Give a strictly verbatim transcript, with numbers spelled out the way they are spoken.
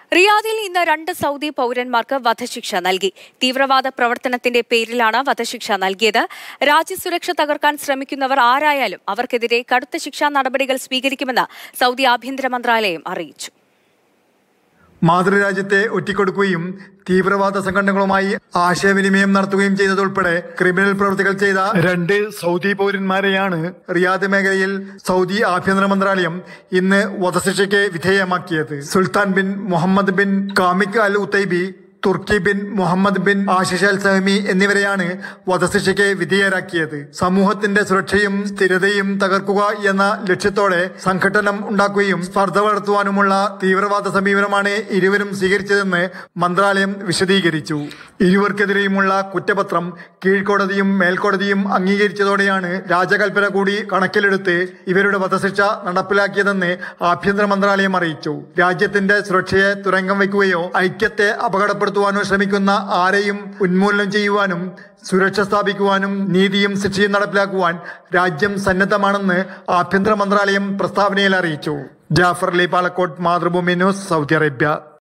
റിയാദിൽ ഇന്ന് രണ്ട് സൗദി പൗരന്മാർക്ക് വധശിക്ഷ നൽകി. തീവ്രവാദ പ്രവർത്തനത്തിന്റെ പേരിലാണ് വധശിക്ഷ നൽകിയത്. രാജ്യസുരക്ഷ തകർക്കാൻ ശ്രമിക്കുന്നവർ ആരായാലും അവർക്കെതിരെ കടുത്ത ശിക്ഷാ നടപടികൾ സ്വീകരിക്കുമെന്ന് സൗദി ആഭ്യന്തര മന്ത്രാലയം അറിയിച്ചു. മാതൃരാജ്യത്തെ ഒറ്റിക്കൊടുക്കുകയും തീവ്രവാദ സംഘടനകളുമായി ആശയവിനിമയം നടത്തുകയും ചെയ്തതുൾപ്പെടെ ക്രിമിനൽ പ്രവൃത്തികൾ ചെയ്ത രണ്ട് സൗദി പൗരന്മാരെയാണ് റിയാദ് മേഖലയിൽ സൗദി ആഭ്യന്തര മന്ത്രാലയം ഇന്ന് വധശിക്ഷയ്ക്ക് വിധേയമാക്കിയത്. Sultan bin Muhammad bin Kamik al Utaibi, Turki bin Muhammad bin Ashish al Sahmi എന്നിവരെയാണ് വധശിക്ഷയ്ക്ക് വിധേയരാക്കിയത്. സമൂഹത്തിന്റെ സുരക്ഷയും സ്ഥിരതയും തകർക്കുക എന്ന ലക്ഷ്യത്തോടെ സംഘട്ടനം ഉണ്ടാക്കുകയും സ്പർദ്ധ വളർത്തുവാനുമുള്ള തീവ്രവാദ സമീപനമാണ് ഇരുവരും സ്വീകരിച്ചതെന്ന് മന്ത്രാലയം വിശദീകരിച്ചു. ഇരുവർക്കെതിരെയുമുള്ള കുറ്റപത്രം കീഴ്ക്കോടതിയും മേൽക്കോടതിയും അംഗീകരിച്ചതോടെയാണ് രാജകൽപ്പന കൂടി കണക്കിലെടുത്ത് ഇവരുടെ വധശിക്ഷ നടപ്പിലാക്കിയതെന്ന് ആഭ്യന്തര മന്ത്രാലയം അറിയിച്ചു. രാജ്യത്തിന്റെ സുരക്ഷയെ തുരങ്കം വയ്ക്കുകയോ ഐക്യത്തെ അപകടപ്പെടുത്തുവാനോ ശ്രമിക്കുന്ന ആരെയും ഉന്മൂലനം ചെയ്യുവാനും സുരക്ഷ സ്ഥാപിക്കുവാനും നീതിയും ശിക്ഷയും നടപ്പിലാക്കുവാൻ രാജ്യം സന്നദ്ധമാണെന്ന് ആഭ്യന്തര മന്ത്രാലയം പ്രസ്താവനയിൽ അറിയിച്ചു. Jafar Ali Palakkode, Mathrubhumi news, Saudi Arabia.